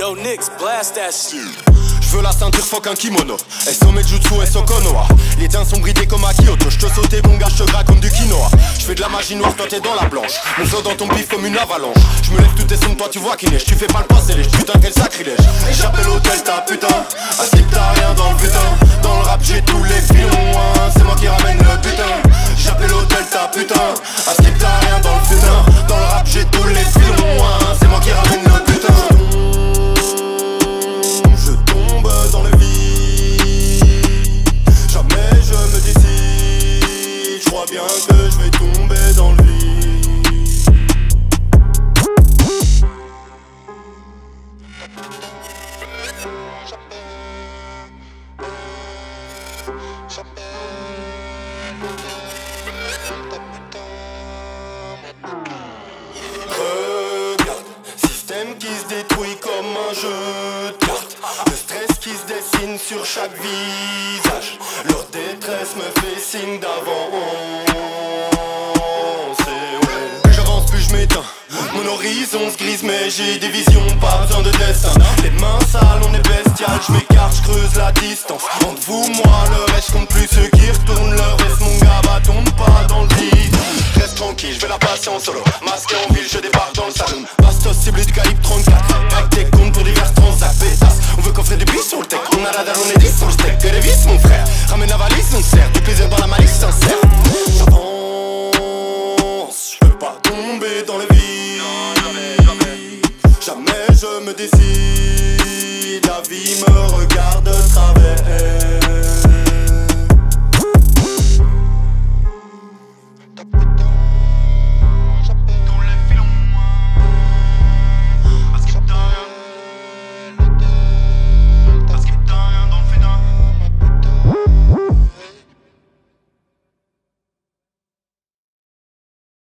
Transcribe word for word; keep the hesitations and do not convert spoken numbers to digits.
Yo, Nix, blast that shit. J'veux la ceinture, fuck un kimono. S-O Mejutsu, S-O Konoha. Les tiens sont bridés comme à Kyoto. J'te sautais mon gars, j'te gras comme du quinoa. J'fais de la magie noire, toi t'es dans la blanche. Mon flow dans ton pif comme une avalanche. J'me lève tout tes sons, toi tu vois qui neige. Tu fais pas le passé, les putain quel sacrilège. Et j'appelle l'hôtel ta putain. À ce que t'as rien dans le butin. Dans le rap j'ai tous les filons, hein. C'est moi qui ramène le butin. J'appelle l'hôtel ta putain. À ce que t'as rien dans le butin. Dans le rap j'ai tous les filons, hein. C'est moi qui ramène le butin. Dans le vide, jamais je me décide. Je crois bien que je vais tomber dans le vide. Regarde, système qui se détruit comme un jeu de cartes. Le stress qui se dessine sur chaque visage. Leur détresse me fait signe d'avance. Plus j'avance, plus je m'éteins. Mon horizon se grise mais j'ai des visions, pas besoin de destin. Les mains sales, on est bestial. Je m'écarte, je creuse la distance. Entre vous, moi, le reste compte plus. Ceux qui retournent leur reste, mon gars, bah tombe pas dans le vide. Reste tranquille, je vais la passer en solo. Masqué en ville, je débarque dans le salon. Bastos ciblé du calibre trente-quatre. Avec tes comptes pour divers transacts, pétasses. On veut coffrer des billes sur le tech. On a la dalle, on est dix sur le steak. Que les vis, mon frère. Ramène la valise, on sert. Du plaisir dans la malice sincère.